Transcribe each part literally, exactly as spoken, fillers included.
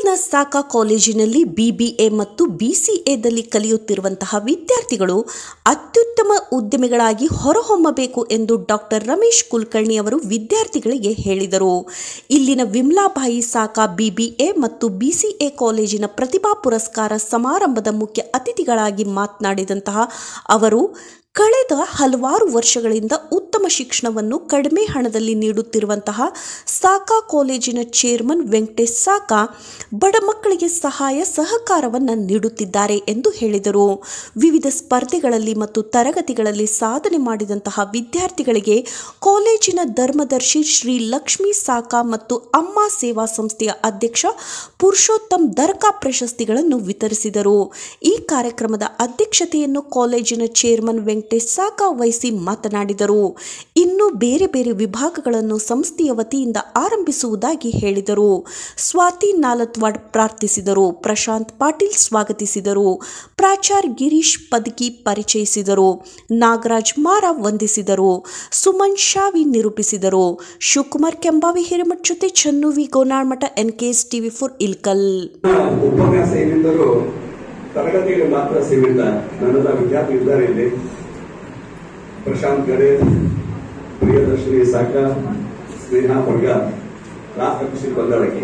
ಇಲ್ಲಿನ ಸಾಕಾ ಕಾಲೇಜಿನಲ್ಲಿ ಬಿಬಿಎ ಮತ್ತು ಬಿಸಿಎದಲ್ಲಿ ಕಲಿಯುತ್ತಿರುವಂತಹ ವಿದ್ಯಾರ್ಥಿಗಳು ಅತ್ಯುತ್ತಮ ಉದ್ಯಮಿಗಳಾಗಿ ಹೊರಹೊಮ್ಮಬೇಕು ಎಂದು ಡಾಕ್ಟರ್ ರಮೇಶ್ ಕುಲಕರ್ಣಿ ಅವರು ವಿದ್ಯಾರ್ಥಿಗಳಿಗೆ ಹೇಳಿದರು. ಇಲ್ಲಿನ ವಿಮಲಾಬಾಯಿ ಸಾಕಾ ಬಿಬಿಎ ಮತ್ತು ಬಿಸಿಎ ಕಾಲೇಜಿನ ಪ್ರತಿಭಾ ಪುರಸ್ಕಾರ ಸಮಾರಂಭದ ಮುಖ್ಯ ಅತಿಥಿಗಳಾಗಿ ಮಾತನಾಡಿದಂತಹ ಅವರು ಕಳೆದ ಹಲವಾರು ವರ್ಷಗಳಿಂದ ಉತ್ತಮ ಶಿಕ್ಷಣವನ್ನು ಕಡಿಮೆ ಹಣದಲ್ಲಿ ನೀಡುತ್ತಿರುವಂತಹ ಸಾಕಾ ಕಾಲೇಜಿನ ಚೇರ್ಮನ್ ವೆಂಕಟೇಶ್ ಸಾಕಾ ಬಡ ಮಕ್ಕಳಿಗೆ ಸಹಾಯ ಸಹಕಾರವನ್ನು ನೀಡುತ್ತಿದ್ದಾರೆ ಎಂದು ಹೇಳಿದರು. ವಿವಿಧ ಸ್ಪರ್ಧೆಗಳಲ್ಲಿ ಮತ್ತು ತರಗತಿಗಳಲ್ಲಿ ಸಾಧನೆ ಮಾಡಿದಂತಹ ವಿದ್ಯಾರ್ಥಿಗಳಿಗೆ ಕಾಲೇಜಿನ ಧರ್ಮದರ್ಶಿ ಶ್ರೀ ಲಕ್ಷ್ಮೀ ಸಾಕಾ ಮತ್ತು ಅಮ್ಮ ಸೇವಾ ಸಂಸ್ಥೆಯ ಅಧ್ಯಕ್ಷ ಪುರುಷೋತ್ತಮ್ ದರ್ಕಾ ಪ್ರಶಸ್ತಿಗಳನ್ನು ವಿತರಿಸಿದರು. ಈ ಕಾರ್ಯಕ್ರಮದ ಅಧ್ಯಕ್ಷತೆಯನ್ನು ಕಾಲೇಜಿನ ಚೇರ್ಮನ್ ವೆಂಕಟೇಶ್ ಸಾಕಾ ವಹಿಸಿ ಮಾತನಾಡಿದರು. ಇನ್ನು ಬೇರೆ ಬೇರೆ ವಿಭಾಗಗಳನ್ನು ಸಂಸ್ಥೆಯ ವತಿಯಿಂದ ಆರಂಭಿಸುವುದಾಗಿ ಹೇಳಿದರು. ಸ್ವಾತಿ ನಾಲತ್ವಾಡ್ ಪ್ರಾರ್ಥಿಸಿದರು. ಪ್ರಶಾಂತ್ ಪಾಟೀಲ್ ಸ್ವಾಗತಿಸಿದರು. ಪ್ರಾಚಾರ್ಯ ಗಿರೀಶ್ ಪದಕಿ ಪರಿಚಯಿಸಿದರು. ನಾಗರಾಜ್ ಮಾರ ವಂದಿಸಿದರು. ಸುಮನ್ ಶಾವಿ ನಿರೂಪಿಸಿದರು. ಶಿವಕುಮಾರ್ ಕೆಂಬಾವಿ ಹಿರೇಮಠ್ ಜೊತೆ ಚನ್ನುವಿ Gonalmath NKS TV for Ilkal. ಉಪನ್ಯಾಸ ಏನಿದ್ದರೂ ತರಗತಿಗೆ ಮಾತ್ರ ಸೀಮಿತ. ನನ್ನೆಲ್ಲ ವಿದ್ಯಾರ್ಥಿ ಇದ್ದಾರೆ ಇಲ್ಲಿ. ಪ್ರಶಾಂತ್ ಗಡೆ, ಪ್ರಿಯದರ್ಶಿನಿ ಸಾಕಾ, ಸ್ನೇಹ ಪಡ್ಗ, ರಾಷ್ಟ್ರ ಕೃಷಿ ಬಂದಾಳಕ್ಕೆ,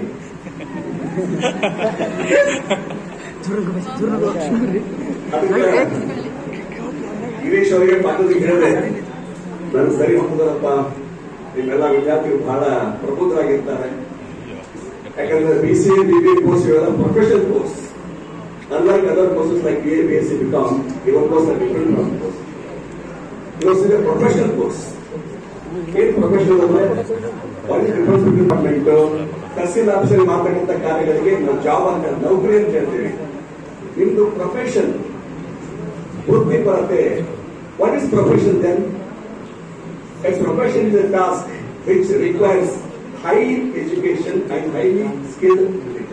ಗಿರೀಶ್ ಅವರಿಗೆ ಪಾಠದಲ್ಲಿ ಹೇಳಿದೆ, ನಾನು ಸರಿ ಹೋಗುದಪ್ಪ, ನಿಮ್ಮೆಲ್ಲ ವಿದ್ಯಾರ್ಥಿಗಳು ಬಹಳ ಪ್ರಬುದ್ಧರಾಗಿರ್ತಾರೆ. ಯಾಕಂದ್ರೆ ಬಿಸಿಎ ಬಿಬಿಎ ಕೋರ್ಸ್ ಇವೆಲ್ಲ professional course. Unlike other courses like B A, B S c, B Com, your course are different from course. Yours is a professional course. In professional ಅಂದ್ರೆ what is difference between department tehsil ಆಫೀಸಲ್ಲಿ ಮಾಡ್ತಕ್ಕಂಥ ಕಾರ್ಯಗಳಿಗೆ ನಾವು job ಅಂತ ನೌಕರಿ ಅಂತ ಹೇಳ್ತೀವಿ. ನಿಮ್ದು ಪ್ರೊಫೆಷನ್ ವೃತ್ತಿಪರತೆ. What is profession then? A profession is a task which requires high education and highly skilled.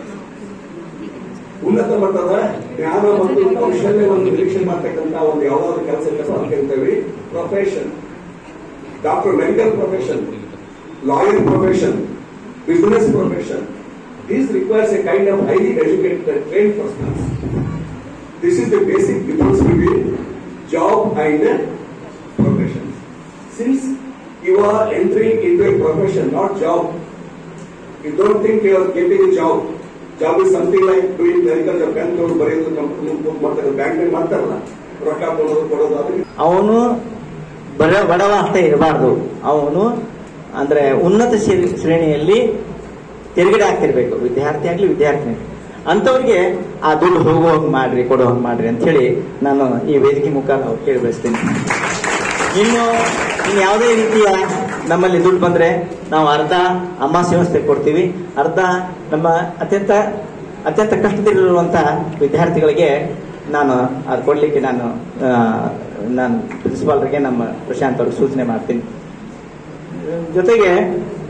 ಉನ್ನತ ಮಟ್ಟದ ಜ್ಞಾನ ಮತ್ತು ಕೌಶಲ್ಯವನ್ನು ನಿರೀಕ್ಷೆ ಮಾಡ್ತಕ್ಕಂಥ ಒಂದು ಯಾವುದಾದ್ರು ಕೆಲಸ ಕರಿತೇವೆ profession. Doctor medical profession, lawyer profession, business profession. This requires a kind of highly educated trained persons. This is the basic difference between job and profession. Since you are entering into a profession, not job, you don't think you are getting a job. Job is something like doing clerical job. Bank ಅವರು ಬರೆಯೋದು, company ಮಾಡ್ತಾರೆ, bank ಮಾಡ್ತಾರಲ್ಲ, ರೊಕ್ಕ ಕೊಡೋದು ಕೊಡೋದು. ಅವನು ಬಡ ಬಡವ ಅಂತ ಇರಬಾರ್ದು. ಅವನು ಅಂದ್ರೆ ಉನ್ನತ ಶ್ರೇಣಿಯಲ್ಲಿ ತೆರಿಗೆ ಆಗ್ತಿರ್ಬೇಕು, ವಿದ್ಯಾರ್ಥಿ ಆಗ್ಲಿ ವಿದ್ಯಾರ್ಥಿನಿ. ಅಂತವ್ರಿಗೆ ಆ ದುಡ್ಡು ಹೋಗೋ ಹಂಗ್ ಮಾಡ್ರಿ, ಕೊಡೋ ಹಂಗ್ ಮಾಡ್ರಿ ಅಂತ ಹೇಳಿ ನಾನು ಈ ವೇದಿಕೆ ಮುಖಾಂತರ ಕೇಳಿ ಬಯಸ್ತೀನಿ. ಇನ್ನು ಇನ್ನು ಯಾವುದೇ ರೀತಿಯ ನಮ್ಮಲ್ಲಿ ದುಡ್ಡು ಬಂದ್ರೆ ನಾವು ಅರ್ಧ ಅಮ್ಮ ಸಂಸ್ಥೆ ಕೊಡ್ತೀವಿ, ಅರ್ಧ ನಮ್ಮ ಅತ್ಯಂತ ಅತ್ಯಂತ ಕಷ್ಟದಲ್ಲಿರುವಂತಹ ವಿದ್ಯಾರ್ಥಿಗಳಿಗೆ ನಾನು ಅದು ಕೊಡ್ಲಿಕ್ಕೆ ನಾನು ನಾನು ಪ್ರಿನ್ಸಿಪಾಲ್ರಿಗೆ ನಮ್ಮ ಪ್ರಶಾಂತ್ ಅವ್ರಿಗೆ ಸೂಚನೆ ಮಾಡ್ತೀನಿ. ಜೊತೆಗೆ